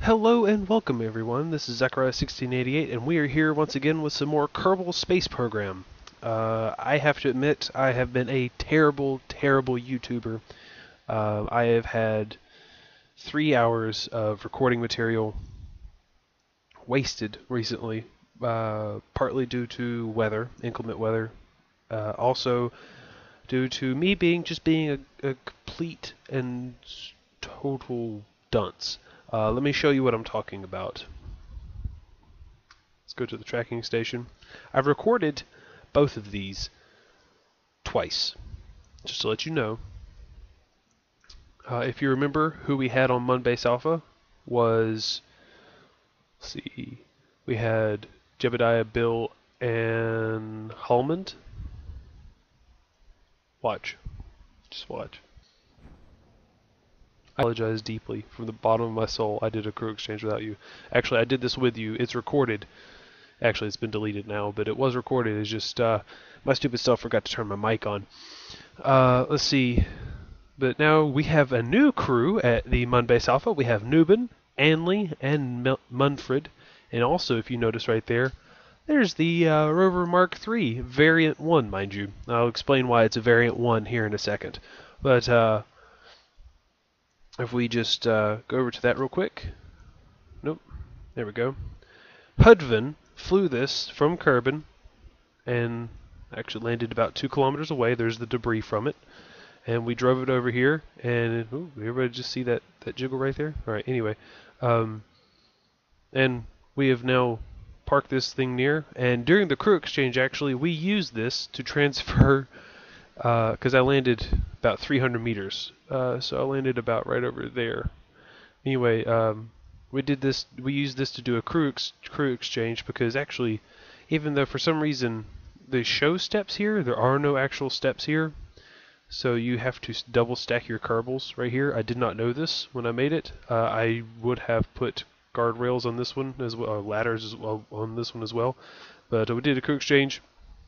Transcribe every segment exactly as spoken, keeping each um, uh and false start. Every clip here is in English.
Hello and welcome everyone, this is Zachariah sixteen eighty-eight and we are here once again with some more Kerbal Space Program. Uh, I have to admit I have been a terrible, terrible YouTuber. Uh, I have had three hours of recording material wasted recently, uh, partly due to weather, inclement weather, uh, also due to me being just being a, a complete and total dunce. Uh, let me show you what I'm talking about. Let's go to the tracking station. I've recorded both of these twice, just to let you know. Uh, if you remember, who we had on Munbase Alpha was, let's see, we had Jebediah, Bill, and Hallmond. Watch. Just watch. I apologize deeply from the bottom of my soul. I did a crew exchange without you. Actually, I did this with you. It's recorded. Actually, it's been deleted now, but it was recorded. It's just uh, my stupid self forgot to turn my mic on. Uh, let's see. But now we have a new crew at the Munbase Alpha. We have Nubin, Anley, and Mel Munfred. And also, if you notice right there, there's the uh, Rover Mark three, Variant one, mind you. I'll explain why it's a Variant one here in a second. But, uh... if we just uh, go over to that real quick. Nope. There we go. Hudvin flew this from Kerbin and actually landed about two kilometers away. There's the debris from it. And we drove it over here. And ooh, everybody just see that, that jiggle right there? Alright, anyway. Um, and we have now parked this thing near. And during the crew exchange, actually, we used this to transfer... because uh, I landed about three hundred meters, uh, so I landed about right over there. Anyway, um, we did this. We used this to do a crew ex crew exchange because actually, even though for some reason they show steps here, there are no actual steps here. So you have to double stack your Kerbals right here. I did not know this when I made it. Uh, I would have put guardrails on this one as well, or ladders as well on this one as well. But uh, we did a crew exchange.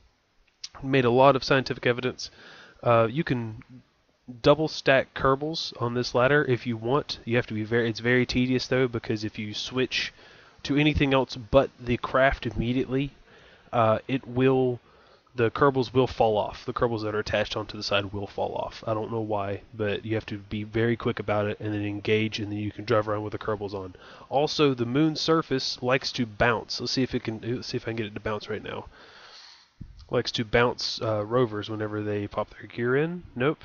Made a lot of scientific evidence. Uh, you can double stack Kerbals on this ladder if you want. You have to be very. It's very tedious though, because if you switch to anything else but the craft immediately, uh, it will. The Kerbals will fall off. The Kerbals that are attached onto the side will fall off. I don't know why, but you have to be very quick about it and then engage, and then you can drive around with the Kerbals on. Also, the moon's surface likes to bounce. Let's see if it can. Let's see if I can get it to bounce right now. Likes to bounce uh, rovers whenever they pop their gear in. Nope.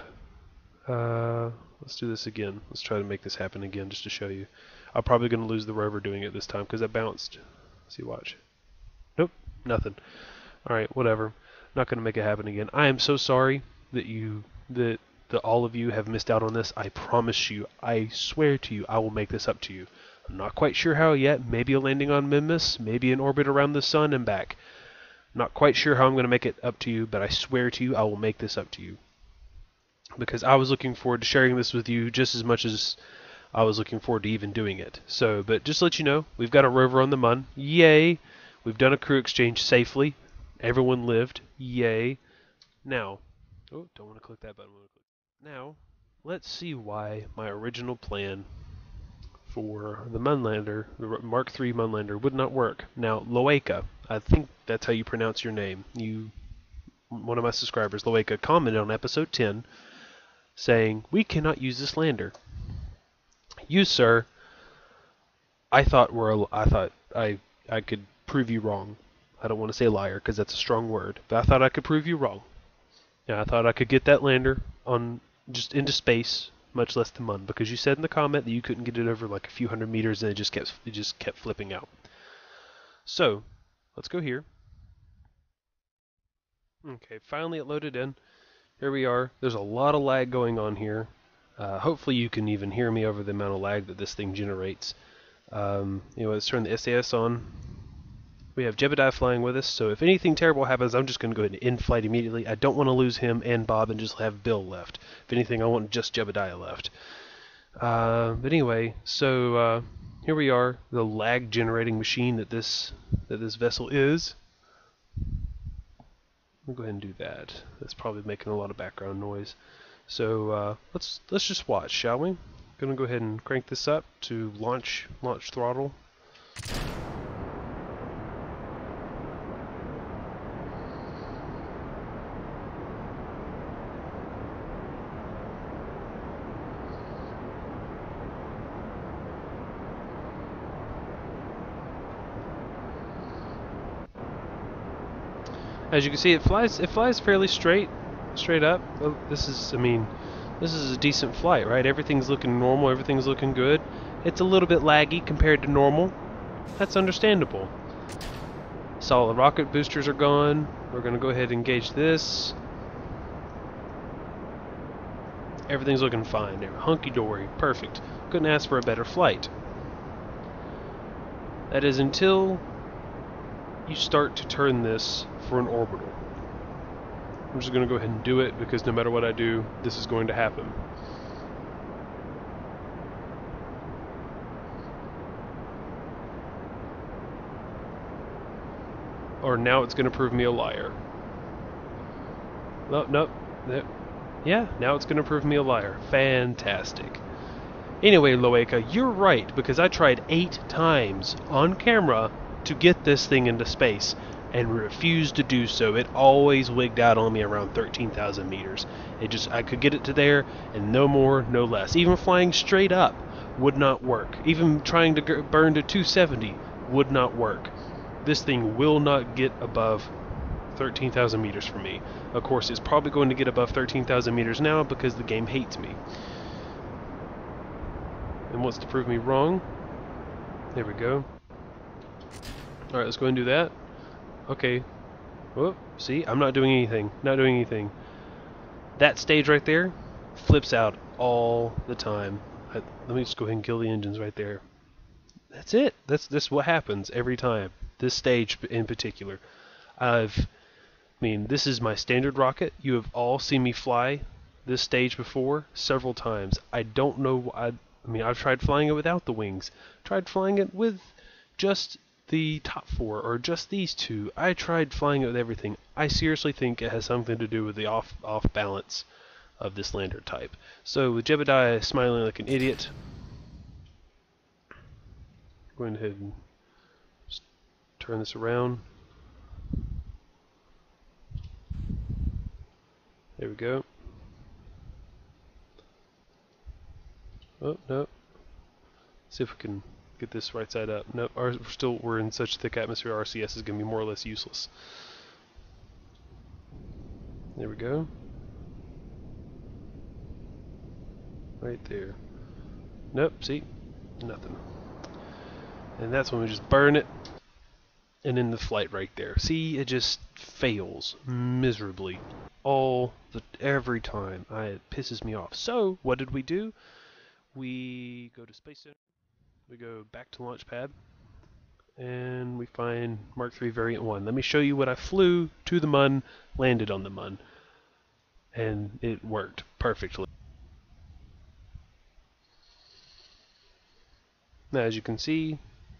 Uh, let's do this again. Let's try to make this happen again just to show you. I'm probably going to lose the rover doing it this time because it bounced. Let's see, watch. Nope, nothing. Alright, whatever. Not going to make it happen again. I am so sorry that you, that, that all of you have missed out on this. I promise you, I swear to you, I will make this up to you. I'm not quite sure how yet. Maybe a landing on Minmus, maybe an orbit around the sun and back. Not quite sure how I'm going to make it up to you, but I swear to you, I will make this up to you. Because I was looking forward to sharing this with you just as much as I was looking forward to even doing it. So, but just to let you know, we've got a rover on the Mun. Yay! We've done a crew exchange safely. Everyone lived. Yay! Now, oh, don't want to click that button. Now, let's see why my original plan for the Munlander, the Mark three Munlander, would not work. Now, Loeka, I think that's how you pronounce your name. You, one of my subscribers, Loeka, commented on episode ten, saying, "We cannot use this lander." You, sir, I thought were I thought I I could prove you wrong. I don't want to say liar because that's a strong word, but I thought I could prove you wrong. Yeah, I thought I could get that lander on just into space. Much less the Mun, because you said in the comment that you couldn't get it over like a few hundred meters and it just kept it just kept flipping out. So, let's go here. Okay, finally it loaded in. Here we are. There's a lot of lag going on here. Uh, hopefully you can even hear me over the amount of lag that this thing generates. Um, anyway, let's turn the S A S on. We have Jebediah flying with us, so if anything terrible happens, I'm just going to go ahead and in-flight immediately. I don't want to lose him and Bob and just have Bill left. If anything, I want just Jebediah left. Uh, but anyway, so uh, here we are, the lag-generating machine that this that this vessel is. We'll go ahead and do that. That's probably making a lot of background noise. So uh, let's let's just watch, shall we? Gonna go ahead and crank this up to launch launch throttle. As you can see, it flies it flies fairly straight straight up. Well, this is I mean this is a decent flight, right? Everything's looking normal, everything's looking good. It's a little bit laggy compared to normal. That's understandable. Solid rocket boosters are gone. We're going to go ahead and engage this. Everything's looking fine there. Hunky-dory. Perfect. Couldn't ask for a better flight. That is until you start to turn this for an orbital. I'm just going to go ahead and do it because no matter what I do, this is going to happen. Or now it's going to prove me a liar. No, no, no. Yeah, now it's going to prove me a liar. Fantastic. Anyway, Loeka, you're right, because I tried eight times on camera to get this thing into space and refused to do so. It always wigged out on me around thirteen thousand meters. It just, I could get it to there and no more, no less. Even flying straight up would not work. Even trying to burn to two seventy would not work. This thing will not get above thirteen thousand meters for me. Of course, it's probably going to get above thirteen thousand meters now because the game hates me and wants to prove me wrong. There we go. Alright, let's go ahead and do that. Okay. Whoop. See, I'm not doing anything. Not doing anything. That stage right there flips out all the time. I, let me just go ahead and kill the engines right there. That's it. That's that's what happens every time. This stage in particular. I've, I mean, this is my standard rocket. You have all seen me fly this stage before several times. I don't know. I, I mean, I've tried flying it without the wings. Tried flying it with just the top four or just these two. I tried flying it with everything. I seriously think it has something to do with the off off balance of this lander type. So with Jebediah smiling like an idiot, go ahead and just turn this around. There we go. Oh no. See if we can get this right side up. No, our, we're still we're in such thick atmosphere. R C S is going to be more or less useless. There we go. Right there. Nope. See, nothing. And that's when we just burn it, and then the flight right there. See, it just fails miserably all the every time. I, it pisses me off. So what did we do? We go to Space Center. We go back to launch pad, and we find Mark three Variant one. Let me show you what I flew to the Mun, landed on the Mun, and it worked perfectly. Now, as you can see,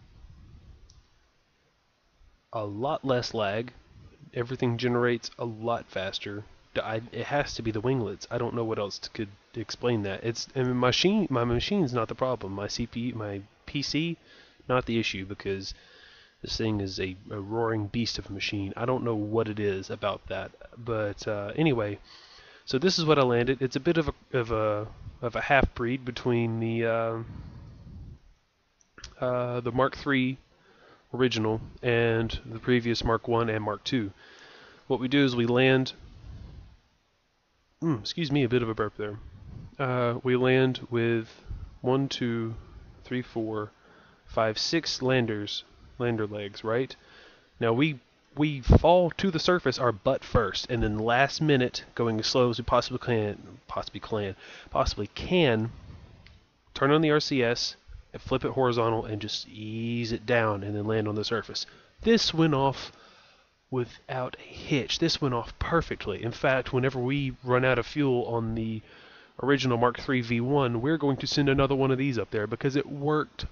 a lot less lag. Everything generates a lot faster. I, it has to be the winglets. I don't know what else to, could explain that. It's I mean, machine. My machine's not the problem. My C P U, my P C, not the issue, because this thing is a, a roaring beast of a machine. I don't know what it is about that, but uh, anyway. So this is what I landed. It's a bit of a of a of a half breed between the uh, uh, the Mark three original and the previous Mark one and Mark two. What we do is we land. Mm, excuse me, a bit of a burp there. Uh, we land with one, two, three, four, five, six landers, lander legs, right? Now we we fall to the surface our butt first, and then last minute, going as slow as we possibly can, possibly can, possibly can, turn on the R C S, and flip it horizontal, and just ease it down, and then land on the surface. This went off without a hitch. This went off perfectly. In fact, whenever we run out of fuel on the original Mark three V one, we're going to send another one of these up there because it worked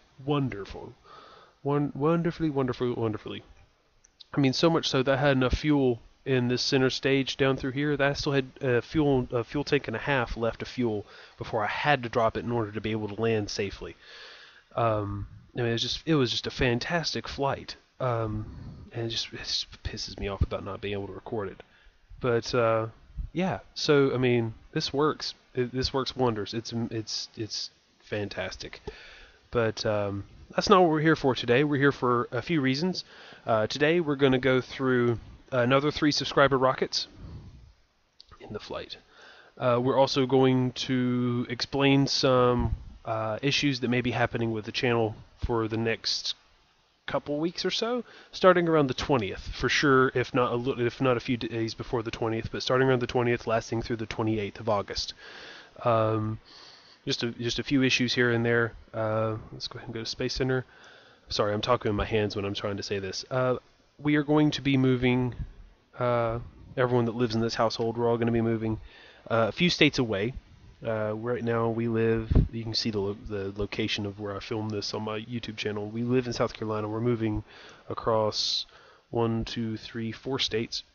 wonderful. One, wonderfully, wonderfully, wonderfully. I mean, so much so that I had enough fuel in this center stage down through here, that I still had a fuel a fuel tank and a half left of fuel before I had to drop it in order to be able to land safely. Um, I mean, it was just it was just a fantastic flight, um, and it just, it just pisses me off about not being able to record it. But uh, yeah, so I mean, this works. It, this works wonders. It's it's it's fantastic. But um, that's not what we're here for today. We're here for a few reasons. Uh, today we're going to go through another three subscriber rockets in the flight. Uh, we're also going to explain some uh, issues that may be happening with the channel for the next couple weeks or so, starting around the twentieth for sure, if not a little, if not a few days before the twentieth, but starting around the twentieth, lasting through the twenty-eighth of August. Um, just a just a few issues here and there. Uh, let's go ahead and go to Space Center. Sorry, I'm talking with my hands when I'm trying to say this. Uh, we are going to be moving. Uh, everyone that lives in this household, we're all going to be moving uh, a few states away. Uh, right now we live, you can see the, lo the location of where I filmed this on my YouTube channel. We live in South Carolina. We're moving across one, two, three, four states.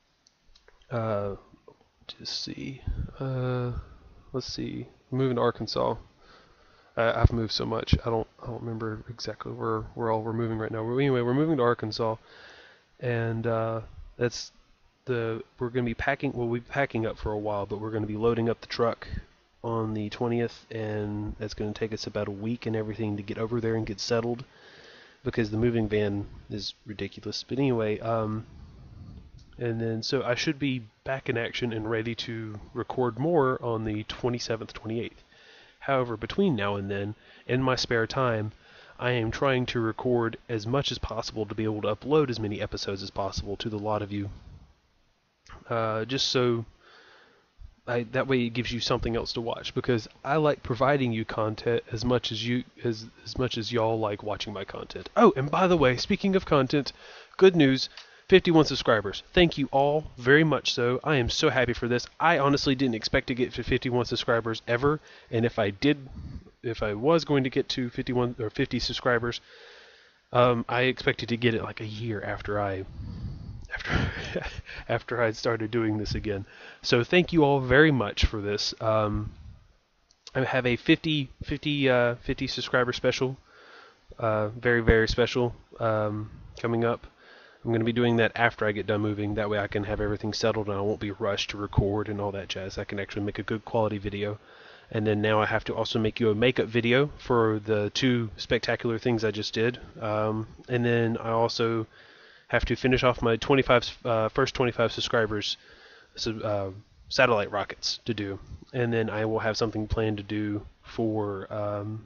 Uh, just see. Uh, let's see. We're moving to Arkansas. Uh, I've moved so much. I don't. I don't remember exactly where where all we're moving right now. But anyway, we're moving to Arkansas, and uh, that's the. We're going to be packing. Well, we'll be packing up for a while, but we're going to be loading up the truck on the twentieth, and that's going to take us about a week and everything to get over there and get settled, because the moving van is ridiculous. But anyway, um, and then so I should be back in action and ready to record more on the twenty-seventh, twenty-eighth. However, between now and then, in my spare time, I am trying to record as much as possible to be able to upload as many episodes as possible to the lot of you. Uh, just so I, that way it gives you something else to watch, because I like providing you content as much as you as as much as y'all like watching my content. Oh, and by the way, speaking of content, good news. fifty-one subscribers. Thank you all very much so. I am so happy for this. I honestly didn't expect to get to fifty-one subscribers ever, and if I did, if I was going to get to fifty-one or fifty subscribers, um, I expected to get it like a year after I after after I'd started doing this again. So thank you all very much for this. Um, I have a fifty, fifty, uh, fifty subscriber special, uh, very very special, um, coming up. I'm going to be doing that after I get done moving. That way I can have everything settled and I won't be rushed to record and all that jazz. I can actually make a good quality video. And then now I have to also make you a makeup video for the two spectacular things I just did. Um, and then I also have to finish off my twenty-five uh, first twenty-five subscribers so, uh, satellite rockets to do. And then I will have something planned to do for Um,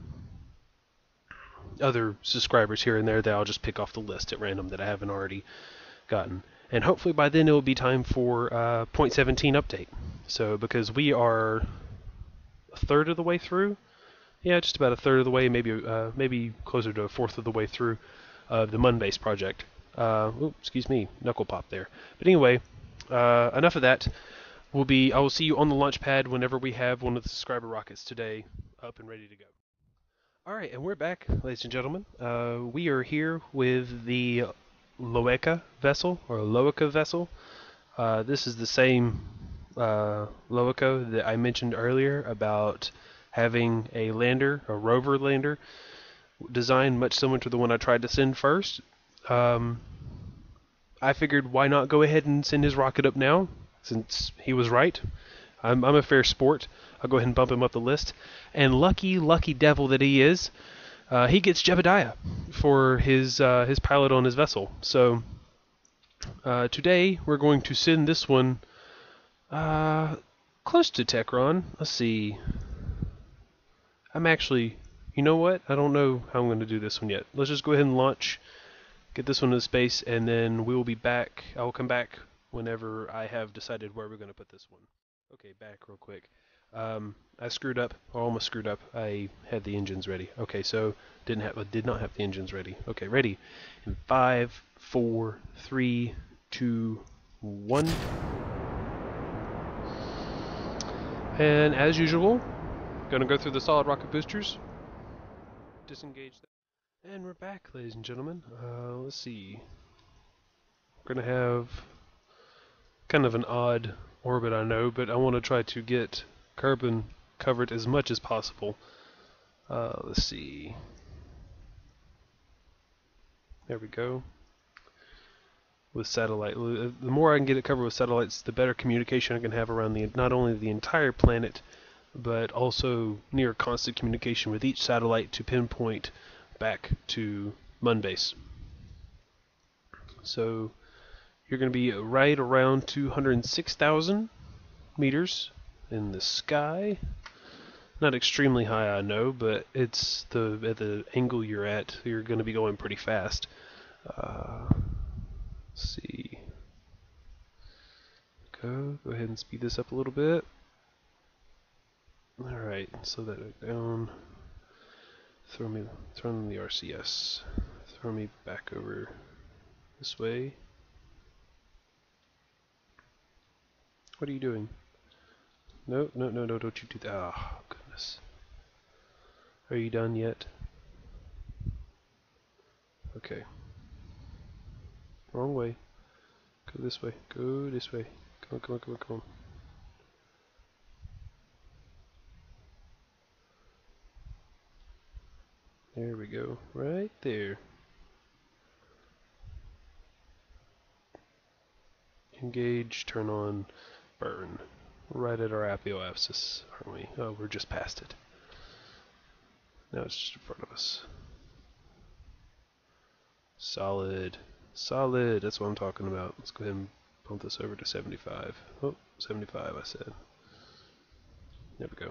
other subscribers here and there that I'll just pick off the list at random that I haven't already gotten. And hopefully by then it will be time for uh, point seventeen update. So because we are a third of the way through, yeah, just about a third of the way, maybe uh, maybe closer to a fourth of the way through uh, the Munbase project. Uh, oops, excuse me, knuckle pop there. But anyway, uh, enough of that. We'll be. I will see you on the launch pad whenever we have one of the subscriber rockets today up and ready to go. Alright, and we're back, ladies and gentlemen. Uh, we are here with the Loeka vessel, or Loeka vessel. Uh, this is the same uh, Loeka that I mentioned earlier about having a lander, a rover lander, designed much similar to the one I tried to send first. Um, I figured why not go ahead and send his rocket up now, since he was right. I'm, I'm a fair sport. I'll go ahead and bump him up the list. And lucky, lucky devil that he is, uh, he gets Jebediah for his uh, his pilot on his vessel. So uh, today we're going to send this one uh, close to Techron. Let's see. I'm actually, you know what? I don't know how I'm going to do this one yet. Let's just go ahead and launch, get this one into space, and then we will be back. I will come back whenever I have decided where we're going to put this one. Okay, back real quick. Um, I screwed up, or almost screwed up. I had the engines ready. Okay, so didn't have, did not have the engines ready. Okay, ready. In five, four, three, two, one. And as usual, gonna go through the solid rocket boosters. Disengage them. And we're back, ladies and gentlemen. Uh, let's see. We're gonna have Kind of an odd orbit, I know, but I want to try to get Kerbin covered as much as possible. Uh, let's see. There we go. With satellite, the more I can get it covered with satellites, the better communication I can have around the not only the entire planet, but also near constant communication with each satellite to pinpoint back to Moonbase. So you're going to be right around two hundred six thousand meters in the sky. Not extremely high, I know, but it's the at the angle you're at, you're going to be going pretty fast. Uh, let's see. Go, go ahead and speed this up a little bit. All right, slow that down. Throw me, throw in the R C S. Throw me back over this way. What are you doing? No, no, no, no, don't you do that. Oh, goodness. Are you done yet? Okay. Wrong way. Go this way. Go this way. Come on, come on, come on, come on. There we go. Right there. Engage, turn on, burn. Right at our apoapsis, aren't we? Oh, we're just past it. Now it's just in front of us. Solid. Solid. That's what I'm talking about. Let's go ahead and bump this over to seventy-five. Oh, seventy-five I said. There we go.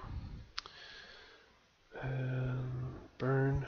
And burn.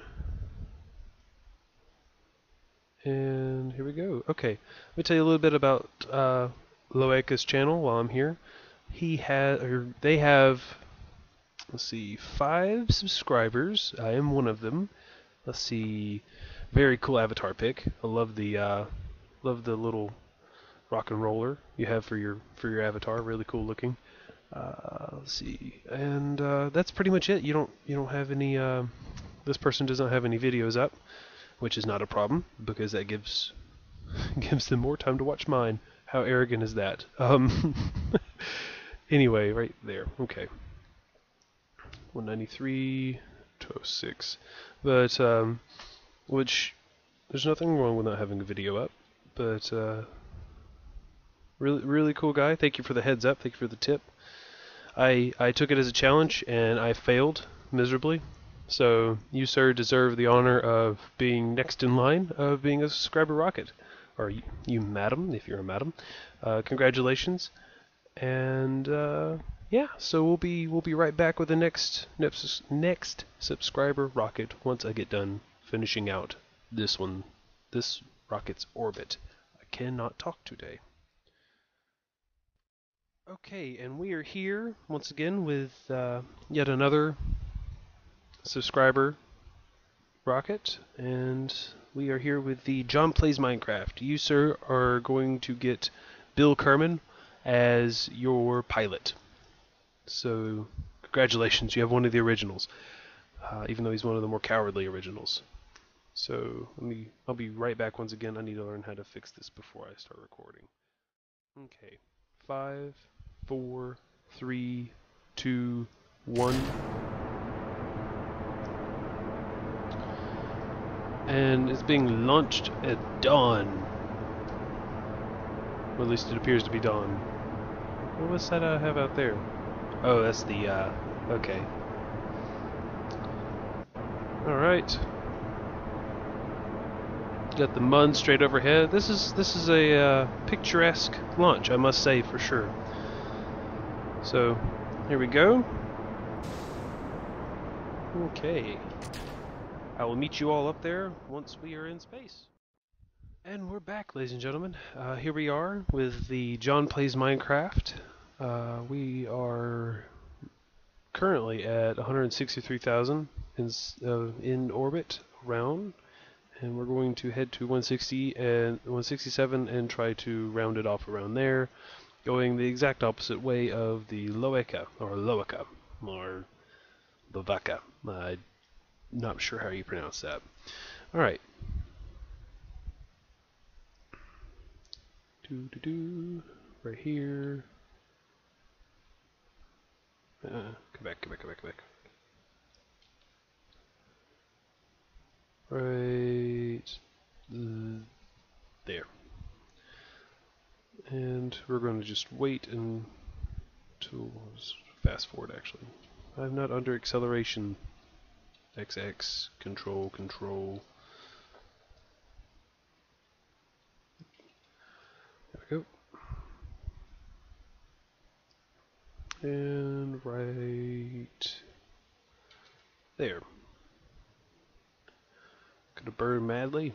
And here we go. Okay, let me tell you a little bit about uh, Loeka's channel while I'm here. He has, or they have, let's see, five subscribers. I am one of them. Let's see, very cool avatar pic. I love the, uh, love the little rock and roller you have for your for your avatar. Really cool looking. Uh, let's see, and uh, that's pretty much it. You don't you don't have any. Uh, this person does not have any videos up, which is not a problem because that gives gives them more time to watch mine. How arrogant is that? Um, anyway, right there. Okay. one ninety-three, two oh six. But, um, which, there's nothing wrong with not having a video up. But, uh, really, really cool guy. Thank you for the heads up. Thank you for the tip. I, I took it as a challenge and I failed miserably. So you, sir, deserve the honor of being next in line of being a subscriber rocket. Or you, you madam, if you're a madam. Uh, congratulations. And uh, yeah, so we'll be we'll be right back with the next next next subscriber rocket once I get done finishing out this one, this rocket's orbit. I cannot talk today. Okay, and we are here once again with uh, yet another subscriber rocket, and we are here with the John Plays Minecraft. You, sir, are going to get Bill Kerman as your pilot. So, congratulations, you have one of the originals, uh, even though he's one of the more cowardly originals. So, let me, I'll be right back once again. I need to learn how to fix this before I start recording. Okay, five, four, three, two, one. And it's being launched at dawn. Or at least it appears to be dawn. What's that I have out there? Oh, that's the, uh, okay. Alright. Got the Mun straight overhead. This is, this is a uh, picturesque launch, I must say, for sure. So, here we go. Okay. I will meet you all up there once we are in space. And we're back, ladies and gentlemen. Uh, here we are with the John Plays Minecraft. Uh, we are currently at one hundred sixty-three thousand in, uh, in orbit around, and we're going to head to one sixty and one sixty-seven and try to round it off around there, going the exact opposite way of the Loeka, or Loeka, or Loveka. Uh, Not sure how you pronounce that. Alright. Do do do. right here. Uh, come back, come back, come back, come back. Right there. And we're going to just wait and to fast forward actually. I'm not under acceleration. X X, control, control. There we go. And right there. Gonna burn madly.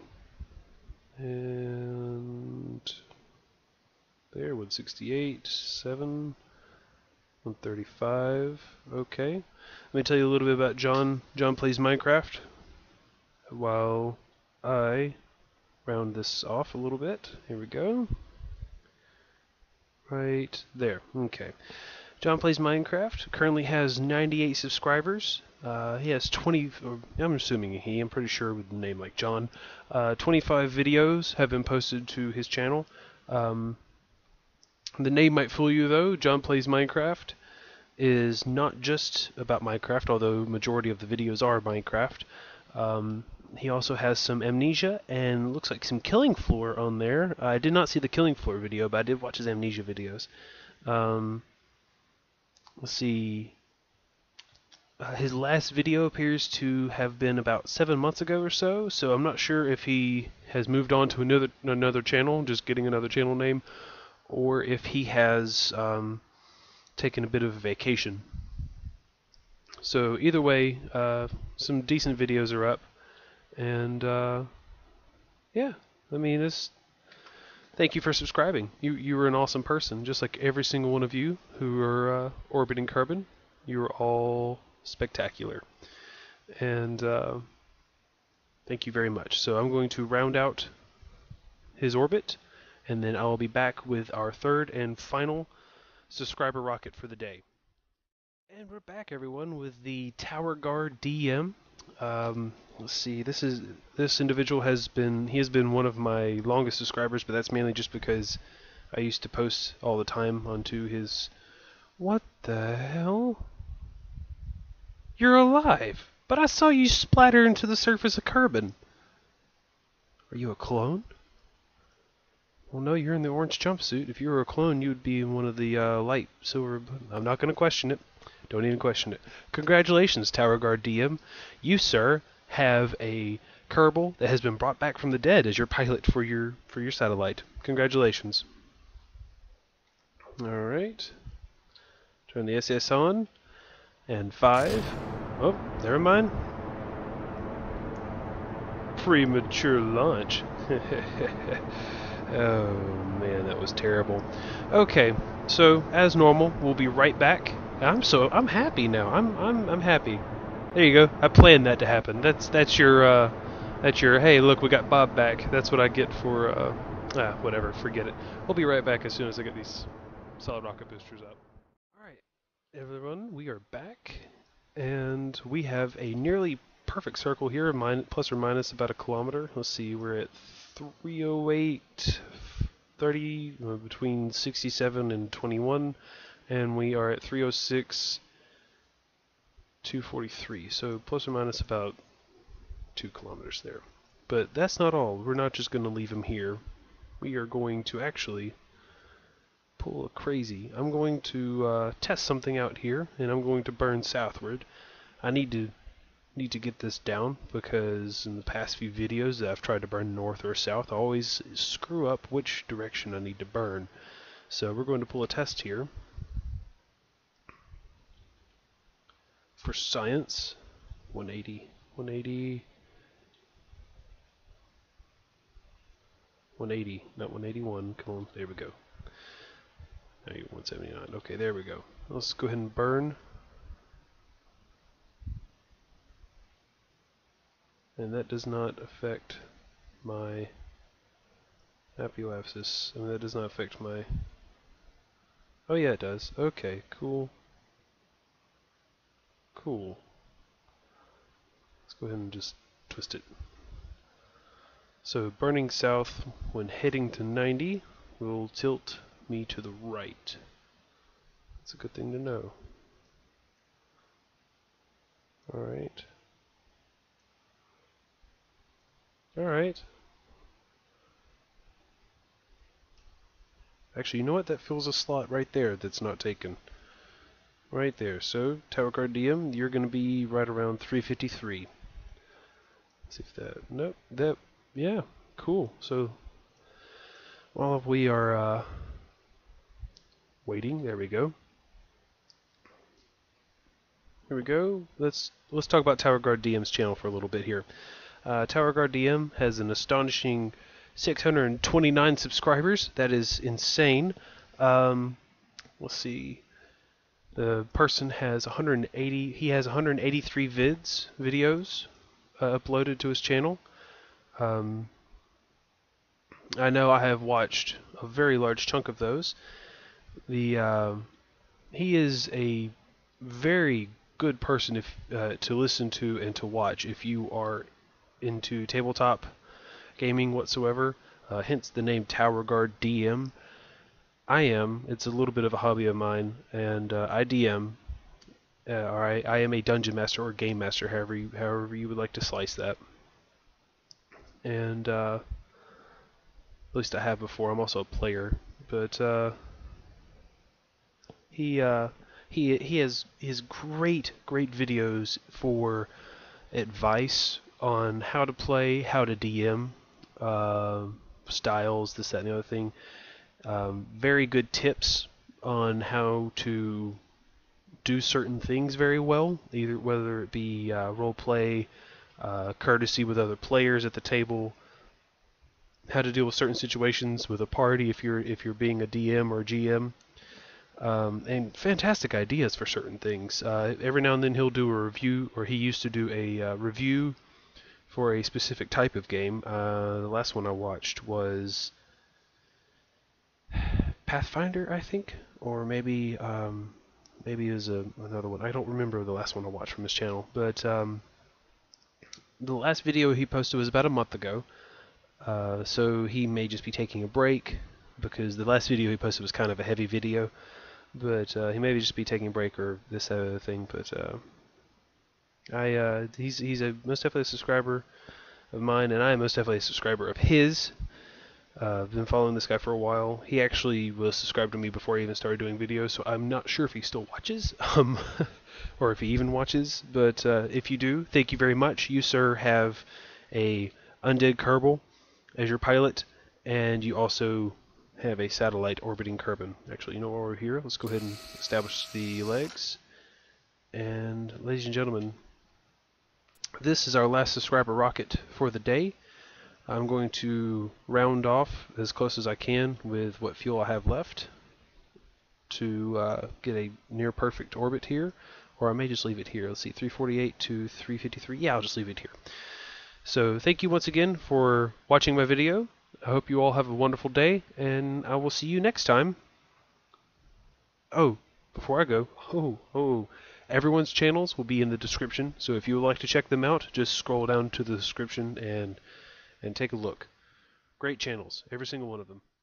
And there, one sixty-eight, seven, one thirty-five. Okay. Let me tell you a little bit about John. John Plays Minecraft. While I round this off a little bit. Here we go. Right there. Okay. John Plays Minecraft. Currently has ninety-eight subscribers. Uh, he has twenty, or I'm assuming he, I'm pretty sure with a name like John. Uh, twenty-five videos have been posted to his channel. Um, the name might fool you though. John Plays Minecraft is not just about Minecraft, although majority of the videos are Minecraft. Um, he also has some Amnesia and looks like some Killing Floor on there. I did not see the Killing Floor video, but I did watch his Amnesia videos. Um, let's see. Uh, his last video appears to have been about seven months ago or so, so I'm not sure if he has moved on to another another channel, just getting another channel name, or if he has um, taken a bit of a vacation. So either way, uh, some decent videos are up, and uh, yeah, I mean, it's, thank you for subscribing. You you are an awesome person, just like every single one of you who are uh, orbiting Kerbin. You are all spectacular, and uh, thank you very much. So I'm going to round out his orbit, and then I'll be back with our third and final subscriber rocket for the day. And we're back, everyone, with the Tower Guard D M. Um, let's see. This is this individual has been he has been one of my longest subscribers, but that's mainly just because I used to post all the time onto his. What the hell? You're alive, but I saw you splatter into the surface of Kerbin. Are you a clone? Well, no, you're in the orange jumpsuit. If you were a clone, you would be in one of the uh, light silver. I'm not going to question it. Don't even question it. Congratulations, Tower Guard D M. You, sir, have a Kerbal that has been brought back from the dead as your pilot for your for your satellite. Congratulations. All right. Turn the S S on. And five. Oh, never mind. Premature launch. Oh man, that was terrible. Okay, so as normal, we'll be right back. I'm so I'm happy now. I'm I'm I'm happy. There you go. I planned that to happen. That's that's your uh, that's your hey look, we got Bob back. That's what I get for uh, ah whatever. Forget it. We'll be right back as soon as I get these solid rocket boosters up. All right. Everyone, we are back, and we have a nearly perfect circle here, min plus or minus about a kilometer. Let's see, we're at three oh eight, thirty, uh, between sixty-seven and twenty-one, and we are at three oh six, two forty-three, so plus or minus about two kilometers there. But that's not all. We're not just going to leave him here. We are going to actually pull a crazy. I'm going to uh, test something out here, and I'm going to burn southward. I need to need to get this down because in the past few videos that I've tried to burn north or south, I always screw up which direction I need to burn. So we're going to pull a test here for science. one eighty, one eighty, one eighty, not one eighty-one. Come on, there we go. one seventy-nine. Okay, there we go. Let's go ahead and burn. And that does not affect my happy lapses. I mean, that does not affect my. Oh, yeah, it does. Okay, cool. Cool. Let's go ahead and just twist it. So, burning south when heading to ninety will tilt me to the right. That's a good thing to know. Alright. Alright. Actually, you know what? That fills a slot right there that's not taken. Right there. So, Tower Guard D M, you're going to be right around three fifty-three. Let's see if that... Nope. That... Yeah. Cool. So, while we are uh, waiting, there we go. Here we go. Let's let's talk about Tower Guard D M's channel for a little bit here. Uh, Tower Guard D M has an astonishing six hundred twenty-nine subscribers. That is insane. Um, let's see. The person has one hundred eighty. He has one hundred eighty-three vids, videos uh, uploaded to his channel. Um, I know I have watched a very large chunk of those. The uh, he is a very good person if uh, to listen to and to watch if you are into tabletop gaming whatsoever. Uh, hence the name Tower Guard D M. I am. It's a little bit of a hobby of mine, and uh, I D M. Uh, or I, I am a dungeon master or game master, however you, however you would like to slice that. And uh, at least I have before. I'm also a player, but uh, he uh, he he has his great great videos for advice on how to play, how to D M, uh, styles, this, that, and the other thing. Um, very good tips on how to do certain things very well, either whether it be uh, role play, uh, courtesy with other players at the table, how to deal with certain situations with a party if you're if you're being a D M or G M, um, and fantastic ideas for certain things. Uh, every now and then he'll do a review, or he used to do a uh, review for a specific type of game. Uh, the last one I watched was Pathfinder, I think, or maybe um, maybe it was a, another one. I don't remember the last one I watched from his channel, but um, the last video he posted was about a month ago. Uh, so he may just be taking a break because the last video he posted was kind of a heavy video, but uh, he may just be taking a break or this other thing. But uh, I uh, he's he's a most definitely a subscriber of mine, and I am most definitely a subscriber of his. Uh, I've been following this guy for a while. He actually was subscribed to me before he even started doing videos, so I'm not sure if he still watches, um, or if he even watches. But uh, if you do, thank you very much. You, sir, have a undead Kerbal as your pilot, and you also have a satellite orbiting Kerbin. Actually, you know, while we're here, let's go ahead and establish the legs. And, ladies and gentlemen, this is our last subscriber rocket for the day. I'm going to round off as close as I can with what fuel I have left to uh, get a near perfect orbit here, or I may just leave it here. Let's see, three forty-eight to three fifty-three. Yeah, I'll just leave it here. So thank you once again for watching my video. I hope you all have a wonderful day, and I will see you next time. Oh, before I go, oh, oh, everyone's channels will be in the description, so if you would like to check them out, just scroll down to the description and and take a look. Great channels, every single one of them.